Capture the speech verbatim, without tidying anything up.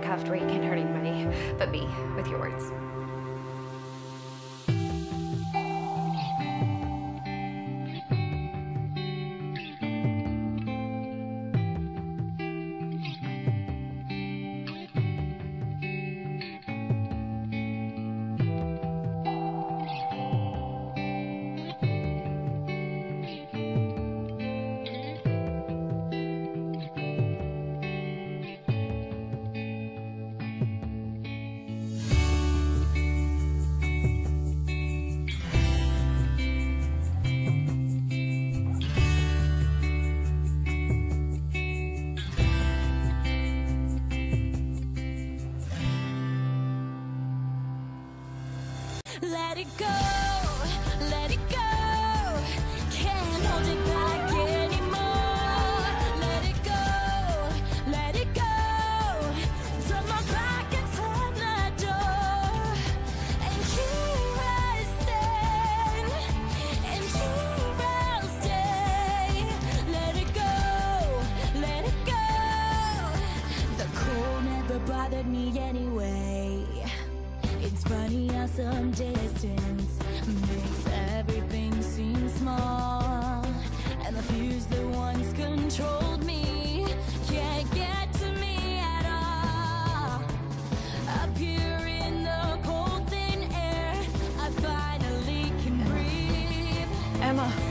have Drake and hurting money, but me, with your words. Let it go, let it go. Can't hold it back anymore. Let it go, let it go. Turn my back and turn the door. And here I stand, and here I'll stay. Let it go, let it go. The cold never bothered me anyway. It's funny how some distance makes everything seem small, and the fears that once controlled me can't get to me at all. Up here in the cold thin air, I finally can breathe. Emma.